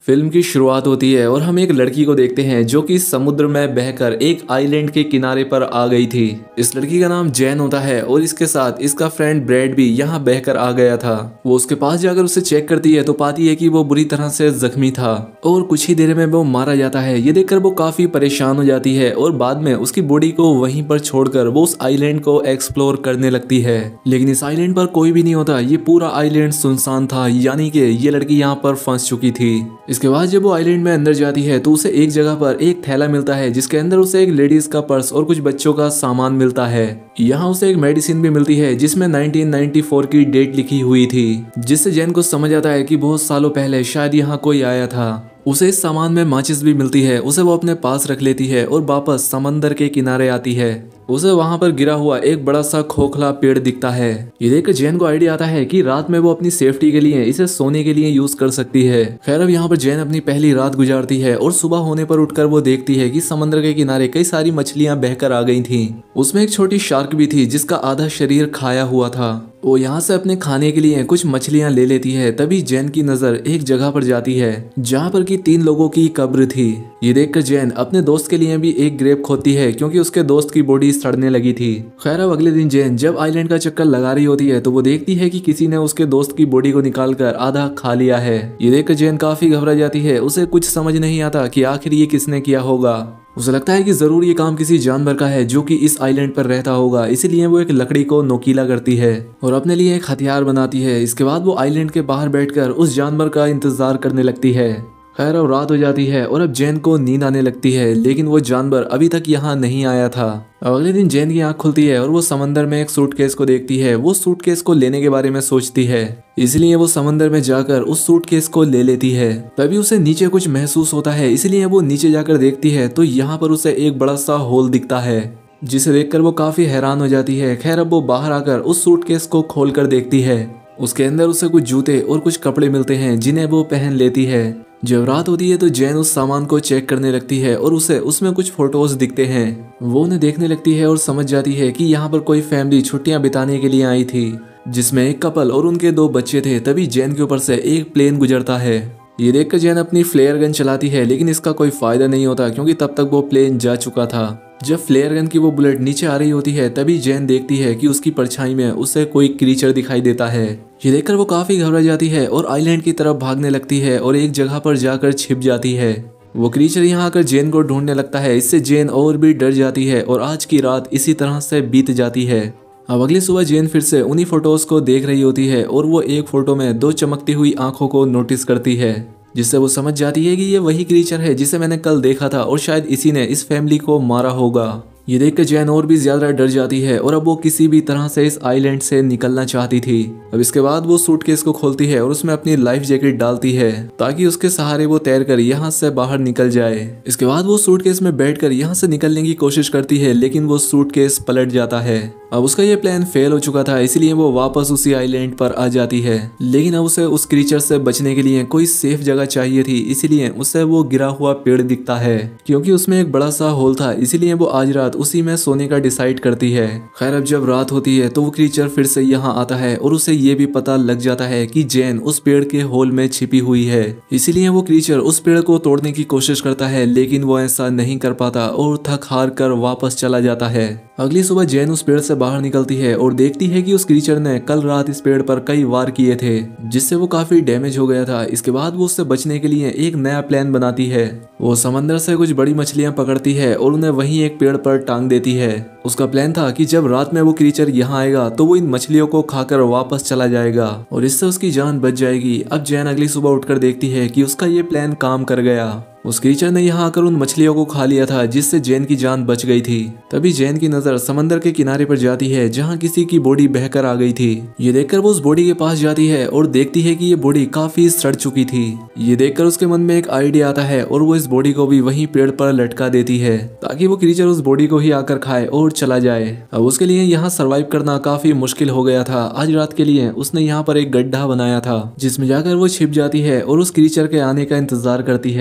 Film की शुरुआत होती है और हम एक लड़की को देखते हैं जो कि समुद्र में बहकर एक आइलैंड के किनारे पर आ गई थी। इस लड़की का नाम जैन होता है और इसके साथ इसका फ्रेंड ब्रैड भी यहाँ बहकर आ गया था। वो उसके पास जाकर उसे चेक करती है तो पाती है कि वो बुरी तरह से जख्मी था और कुछ ही देर में वो मारा जाता है। ये देखकर वो काफी परेशान हो जाती है और बाद में उसकी बॉडी को वहीं पर छोड़कर वो उस आइलैंड को एक्सप्लोर करने लगती है। लेकिन इस आइलैंड पर कोई भी नहीं होता। ये पूरा आइलैंड सुनसान था, यानी कि ये लड़की यहाँ पर फंस चुकी थी। इसके बाद जब वो आइलैंड में अंदर जाती है तो उसे एक जगह पर एक थैला मिलता है जिसके अंदर उसे एक लेडीज का पर्स और कुछ बच्चों का सामान मिलता है। यहाँ उसे एक मेडिसिन भी मिलती है जिसमें 1994 की डेट लिखी हुई थी, जिससे जैन को समझ आता है कि बहुत सालों पहले शायद यहाँ कोई आया था। उसे इस सामान में माचिस भी मिलती है। उसे वो अपने पास रख लेती है और वापस समंदर के किनारे आती है। उसे वहां पर गिरा हुआ एक बड़ा सा खोखला पेड़ दिखता है। ये देखकर जैन को आइडिया आता है कि रात में वो अपनी सेफ्टी के लिए इसे सोने के लिए यूज कर सकती है। खैर अब यहाँ पर जैन अपनी पहली रात गुजारती है और सुबह होने पर उठकर वो देखती है कि समुद्र के किनारे कई सारी मछलियां बहकर आ गई थी। उसमें एक छोटी शार्क भी थी जिसका आधा शरीर खाया हुआ था। वो यहाँ से अपने खाने के लिए कुछ मछलियां ले लेती है। तभी जैन की नजर एक जगह पर जाती है जहाँ पर कि 3 लोगों की कब्र थी। ये देखकर जैन अपने दोस्त के लिए भी एक ग्रेप खोदती है क्योंकि उसके दोस्त की बॉडी सड़ने लगी थी। खैर अब अगले दिन जैन जब आइलैंड का चक्कर लगा रही होती है तो वो देखती है कि किसी ने उसके दोस्त की बॉडी को निकालकर आधा खा लिया है। ये देखकर जैन काफी घबरा जाती है। उसे कुछ समझ नहीं आता कि आखिर ये किसने किया होगा। उसे लगता है कि जरूर ये काम किसी जानवर का है जो कि इस आइलैंड पर रहता होगा, इसीलिए वो एक लकड़ी को नोकीला करती है और अपने लिए एक हथियार बनाती है। इसके बाद वो आइलैंड के बाहर बैठकर उस जानवर का इंतजार करने लगती है। खैर अब रात हो जाती है और अब जैन को नींद आने लगती है, लेकिन वो जानवर अभी तक यहाँ नहीं आया था। अब अगले दिन जैन की आंख खुलती है और वो समंदर में एक सूटकेस को देखती है। वो सूटकेस को लेने के बारे में सोचती है, इसलिए वो समंदर में जाकर उस सूटकेस को ले लेती है। तभी उसे नीचे कुछ महसूस होता है, इसलिए वो नीचे जाकर देखती है तो यहाँ पर उसे एक बड़ा सा होल दिखता है, जिसे देखकर वो काफी हैरान हो जाती है। खैर अब वो बाहर आकर उस सूटकेस को खोल कर देखती है। उसके अंदर उसे कुछ जूते और कुछ कपड़े मिलते हैं जिन्हें वो पहन लेती है। जब रात होती है तो जैन उस सामान को चेक करने लगती है और उसे उसमें कुछ फोटोज दिखते हैं। वो उन्हें देखने लगती है और समझ जाती है कि यहाँ पर कोई फैमिली छुट्टियां बिताने के लिए आई थी, जिसमें एक कपल और उनके 2 बच्चे थे। तभी जैन के ऊपर से एक प्लेन गुजरता है। ये देखकर जैन अपनी फ्लेयर गन चलाती है, लेकिन इसका कोई फायदा नहीं होता क्योंकि तब तक वो प्लेन जा चुका था। जब फ्लेयर गन की वो बुलेट नीचे आ रही होती है तभी जैन देखती है कि उसकी परछाई में उसे कोई क्रीचर दिखाई देता है। ये देखकर वो काफी घबरा जाती है और आइलैंड की तरफ भागने लगती है और एक जगह पर जाकर छिप जाती है। वो क्रीचर यहाँ आकर जैन को ढूंढने लगता है। इससे जैन और भी डर जाती है और आज की रात इसी तरह से बीत जाती है। अब अगली सुबह जैन फिर से उन्हीं फोटोज को देख रही होती है और वो एक फोटो में 2 चमकती हुई आंखों को नोटिस करती है, जिससे वो समझ जाती है कि ये वही क्रीचर है जिसे मैंने कल देखा था और शायद इसी ने इस फैमिली को मारा होगा। ये देखकर जैन और भी ज्यादा डर जाती है और अब वो किसी भी तरह से इस आइलैंड से निकलना चाहती थी। अब इसके बाद वो सूटकेस को खोलती है और उसमें अपनी लाइफ जैकेट डालती है ताकि उसके सहारे वो तैरकर यहाँ से बाहर निकल जाए। इसके बाद वो सूटकेस में बैठकर यहाँ से निकलने की कोशिश करती है, लेकिन वो सूटकेस पलट जाता है। अब उसका ये प्लान फेल हो चुका था, इसलिए वो वापस उसी आइलैंड पर आ जाती है। लेकिन अब उसे उस क्रीचर से बचने के लिए कोई सेफ जगह चाहिए थी, इसीलिए उसे वो गिरा हुआ पेड़ दिखता है। क्योंकि उसमें एक बड़ा सा होल था, इसीलिए वो आज रात उसी में सोने का डिसाइड करती है। खैर अब जब रात होती है तो वो क्रीचर फिर से यहाँ आता है और उसे ये भी पता लग जाता है कि जैन उस पेड़ के होल में छिपी हुई है। इसीलिए वो क्रीचर उस पेड़ को तोड़ने की कोशिश करता है, लेकिन वो ऐसा नहीं कर पाता और थक हार कर वापस चला जाता है। अगली सुबह जैन उस पेड़ से बाहर निकलती है और देखती है कि उस क्रीचर ने कल रात इस पेड़ पर कई वार किए थे, जिससे वो काफी डैमेज हो गया था। इसके बाद वो उससे बचने के लिए एक नया प्लान बनाती है। वो समंदर से कुछ बड़ी मछलियां पकड़ती है और उन्हें वहीं एक पेड़ पर टांग देती है। उसका प्लान था कि जब रात में वो क्रीचर यहाँ आएगा तो वो इन मछलियों को खाकर वापस चला जाएगा और इससे उसकी जान बच जाएगी। अब जैन अगली सुबह उठकर देखती है कि उसका ये प्लान काम कर गया। उस क्रीचर ने यहाँ आकर उन मछलियों को खा लिया था, जिससे जैन की जान बच गई थी। तभी जैन की नजर समंदर के किनारे पर जाती है जहाँ किसी की बॉडी बहकर आ गई थी। ये देखकर वो उस बॉडी के पास जाती है और देखती है कि ये बॉडी काफी सड़ चुकी थी। ये देखकर उसके मन में एक आइडिया आता है और वो इस बॉडी को भी वहीं पेड़ पर लटका देती है ताकि वो क्रीचर उस बॉडी को ही आकर खाए और चला जाए। अब उसके लिए यहाँ सर्वाइव करना काफी मुश्किल हो गया था। आज रात के लिए उसने यहाँ पर एक गड्ढा बनाया था जिसमें जाकर वो छिप जाती है और उस क्रीचर के आने का इंतजार करती है। जब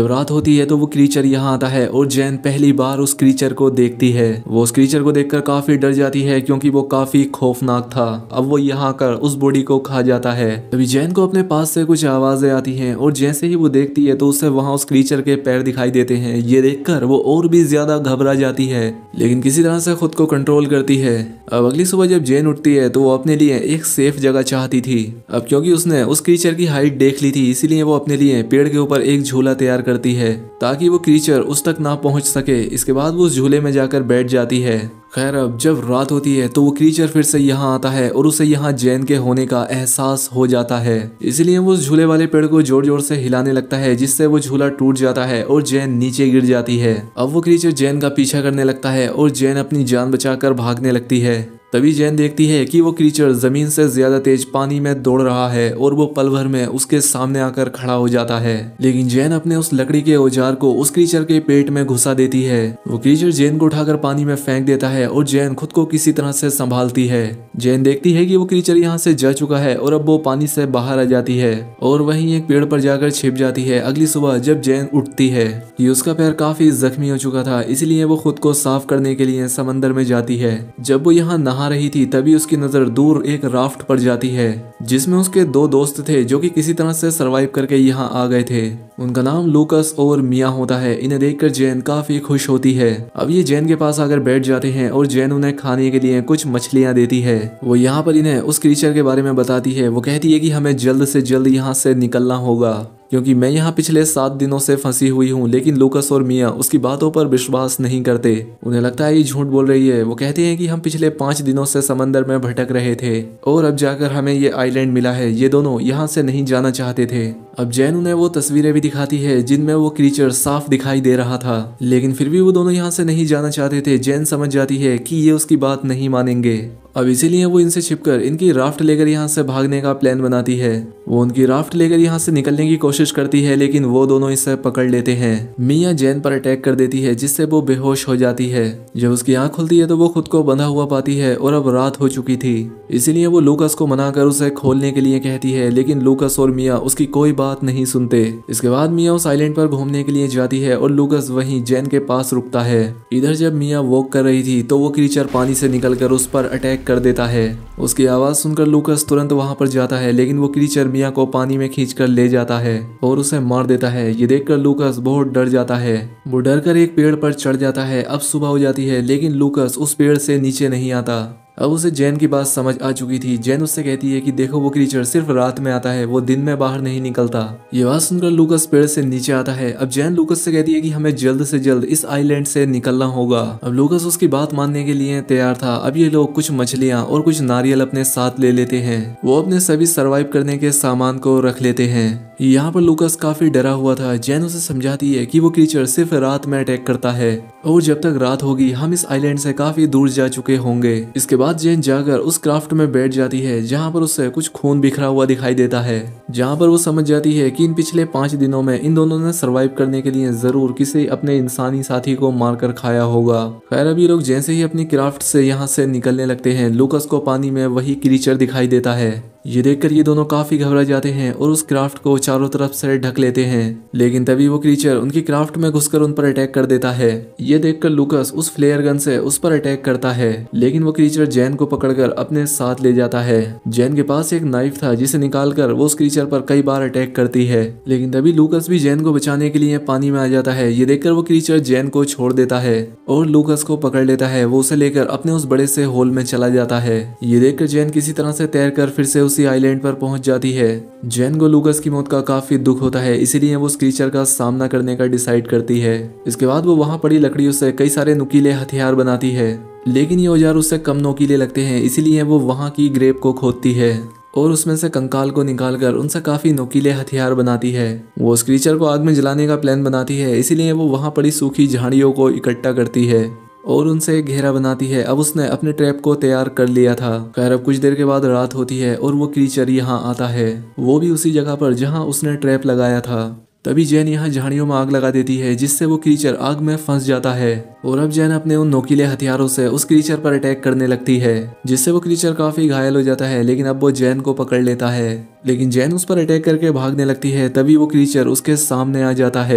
जब रात होती है तो वो क्रीचर यहाँ आता है और जैन पहली बार उस क्रीचर को देखती है। वो उस क्रीचर को देखकर काफी डर जाती है क्योंकि वो काफी खौफनाक था। अब वो यहाँ आकर उस बॉडी को खा जाता है। तभी जैन को अपने पास से कुछ आवाजें आती हैं और जैसे ही वो देखती है तो उसे वहाँ उस क्रीचर के पैर दिखाई देते हैं। ये देखकर वो और भी ज्यादा घबरा जाती है, लेकिन किसी तरह से खुद को कंट्रोल करती है। अब अगली सुबह जब जैन उठती है तो वो अपने लिए एक सेफ जगह चाहती थी। अब क्योंकि उसने उस क्रीचर की हाइट देख ली थी, इसीलिए वो अपने लिए पेड़ के ऊपर एक झूला तैयार करती है ताकि वो क्रीचर उस तक ना पहुंच सके। इसके बाद वो उस झूले में जाकर बैठ जाती है। खैर अब जब रात होती है तो वो क्रीचर फिर से यहाँ आता है और उसे यहाँ जैन के होने का एहसास हो जाता है। इसलिए वो उस झूले वाले पेड़ को जोर जोर से हिलाने लगता है, जिससे वो झूला टूट जाता है और जैन नीचे गिर जाती है। अब वो क्रीचर जैन का पीछा करने लगता है और जैन अपनी जान बचाकर भागने लगती है। तभी जैन देखती है कि वो क्रीचर जमीन से ज्यादा तेज पानी में दौड़ रहा है और वो पल भर में उसके सामने आकर खड़ा हो जाता है। लेकिन जैन अपने उस लकड़ी के औजार को उस क्रीचर के पेट में घुसा देती है। वो क्रीचर जैन को उठाकर पानी में फेंक देता है और जैन खुद को किसी तरह से संभालती है। जैन देखती है कि वो क्रीचर यहाँ से जा चुका है और अब वो पानी से बाहर आ जाती है और वहीं एक पेड़ पर जाकर छिप जाती है। अगली सुबह जब जैन उठती है कि उसका पैर काफी जख्मी हो चुका था, इसलिए वो खुद को साफ करने के लिए समंदर में जाती है। जब वो यहाँ नहा रही थी तभी उसकी नजर दूर एक राफ्ट पर जाती है जिसमें उसके दो दोस्त थे जो कि किसी तरह से सरवाइव करके यहाँ आ गए थे। उनका नाम लूकस और मिया होता है। इन्हें देखकर जैन काफी खुश होती है। अब ये जैन के पास आकर बैठ जाते हैं और जैन उन्हें खाने के लिए कुछ मछलियां देती है। वो यहाँ पर इन्हें उस क्रीचर के बारे में बताती है। वो कहती है कि हमें जल्द से जल्द यहाँ से निकलना होगा क्योंकि मैं यहाँ पिछले 7 दिनों से फंसी हुई हूँ। लेकिन लूकस और मिया उसकी बातों पर विश्वास नहीं करते। उन्हें लगता है ये झूठ बोल रही है। वो कहते हैं कि हम पिछले 5 दिनों से समंदर में भटक रहे थे और अब जाकर हमें ये आइलैंड मिला है। ये दोनों यहाँ से नहीं जाना चाहते थे। अब जैन उन्हें वो तस्वीरें भी दिखाती है जिनमें वो क्रीचर साफ दिखाई दे रहा था, लेकिन फिर भी वो दोनों यहाँ से नहीं जाना चाहते थे। जैन समझ जाती है कि ये उसकी बात नहीं मानेंगे। अब इसीलिए वो इनसे छिपकर इनकी राफ्ट लेकर यहाँ से भागने का प्लान बनाती है। वो उनकी राफ्ट लेकर यहाँ से निकलने की कोशिश करती है, लेकिन वो दोनों इसे पकड़ लेते हैं। मिया जैन पर अटैक कर देती है जिससे वो बेहोश हो जाती है। जब उसकी आंख खुलती है तो वो खुद को बंधा हुआ पाती है और अब रात हो चुकी थी। इसीलिए वो लूकस को मनाकर उसे खोलने के लिए कहती है, लेकिन लूकस और मिया उसकी कोई बात नहीं सुनते। इसके बाद मिया उस आइलैंड पर घूमने के लिए जाती है और लूकस वहीं जैन के पास रुकता है। इधर जब मिया वॉक कर रही थी तो वो क्रीचर पानी से निकलकर उस पर अटैक कर देता है। उसकी आवाज सुनकर लूकस तुरंत वहां पर जाता है, लेकिन वो क्रीचर मिया को पानी में खींचकर ले जाता है और उसे मार देता है। ये देखकर लूकस बहुत डर जाता है। वो डर कर एक पेड़ पर चढ़ जाता है। अब सुबह हो जाती है, लेकिन लूकस उस पेड़ से नीचे नहीं आता। अब उसे जैन की बात समझ आ चुकी थी। जैन उससे कहती है कि देखो वो क्रीचर सिर्फ रात में आता है, वो दिन में बाहर नहीं निकलता। ये बात सुनकर लूकस पेड़ से नीचे आता है। अब जैन लूकस से कहती है कि हमें जल्द से जल्द इस आइलैंड से निकलना होगा। अब लूकस उसकी बात मानने के लिए तैयार था। अब ये लोग कुछ मछलियां और कुछ नारियल अपने साथ ले लेते हैं। वो अपने सभी सर्वाइव करने के सामान को रख लेते हैं। यहाँ पर लूकस काफी डरा हुआ था। जैन उसे समझाती है कि वो क्रीचर सिर्फ रात में अटैक करता है और जब तक रात होगी हम इस आइलैंड से काफी दूर जा चुके होंगे। इसके बाद जैन जाकर उस क्राफ्ट में बैठ जाती है जहाँ पर उसे कुछ खून बिखरा हुआ दिखाई देता है, जहाँ पर वो समझ जाती है कि इन पिछले 5 दिनों में इन दोनों ने सरवाइव करने के लिए जरूर किसी अपने इंसानी साथी को मारकर खाया होगा। खैर अभी लोग जैसे ही अपनी क्राफ्ट से यहाँ से निकलने लगते हैं, लूकस को पानी में वही क्रीचर दिखाई देता है। ये देखकर ये दोनों काफी घबरा जाते हैं और उस क्राफ्ट को चारों तरफ से ढक लेते हैं। लेकिन तभी वो क्रीचर उनकी क्राफ्ट में घुसकर उन पर अटैक कर देता है। ये देखकर लूकस उस फ्लेयर गन से उस पर अटैक करता है, लेकिन वो क्रीचर जैन को पकड़कर अपने साथ ले जाता है। जैन के पास एक नाइफ था जिसे निकालकर वो उस क्रीचर पर कई बार अटैक करती है, लेकिन तभी लूकस भी जैन को बचाने के लिए पानी में आ जाता है। ये देखकर वो क्रीचर जैन को छोड़ देता है और लूकस को पकड़ लेता है। वो उसे लेकर अपने उस बड़े से होल में चला जाता है। ये देखकर जैन किसी तरह से तैरकर फिर से उसी आइलैंड पर पहुंच जाती है। जैन को लूकस की मौत का काफी दुख होता है, इसीलिए वो उस क्रीचर का सामना करने का डिसाइड करती है। इसके बाद वो वहां पड़ी लकड़ियों से कई सारे नुकीले हथियार बनाती है, लेकिन ये औजार उससे कम नुकीले लगते हैं। इसीलिए वो वहां की ग्रेव को खोदती है और उसमें से कंकाल को निकालकर उनसे काफी नुकीले हथियार बनाती है। वो उस क्रीचर को आग में जलाने का प्लान बनाती है, इसीलिए वो वहां पड़ी सूखी झाड़ियों को इकट्ठा करती है और उनसे एक घेरा बनाती है। अब उसने अपने ट्रैप को तैयार कर लिया था। खैर अब कुछ देर के बाद रात होती है और वो क्रीचर यहाँ आता है, वो भी उसी जगह पर जहाँ उसने ट्रैप लगाया था। तभी जैन यहाँ झाड़ियों में आग लगा देती है, जिससे वो क्रीचर आग में फंस जाता है और अब जैन अपने उन नोकीले हथियारों से उस क्रीचर पर अटैक करने लगती है, जिससे वो क्रीचर काफी घायल हो जाता है। लेकिन अब वो जैन को पकड़ लेता है, लेकिन जैन उस पर अटैक करके भागने लगती है। तभी वो क्रीचर उसके सामने आ जाता है।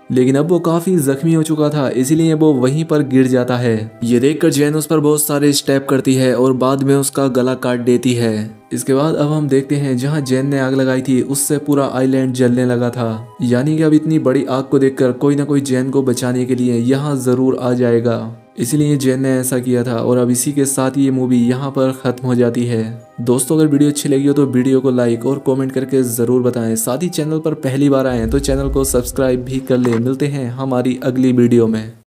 लेकिन अब वो काफी जख्मी हो चुका था, इसीलिए वो वहीं पर गिर जाता है। ये देखकर जैन उस पर बहुत सारे स्टेप करती है और बाद में उसका गला काट देती है। इसके बाद अब हम देखते हैं जहां जैन ने आग लगाई थी उससे पूरा आइलैंड जलने लगा था, यानी कि अब इतनी बड़ी आग को देखकर कोई ना कोई जैन को बचाने के लिए यहाँ जरूर आ जाएगा। इसलिए जैन ने ऐसा किया था और अब इसी के साथ ये मूवी यहाँ पर खत्म हो जाती है। दोस्तों अगर वीडियो अच्छी लगी हो तो वीडियो को लाइक और कमेंट करके जरूर बताएं। साथ ही चैनल पर पहली बार आए हैं तो चैनल को सब्सक्राइब भी कर ले। मिलते हैं हमारी अगली वीडियो में।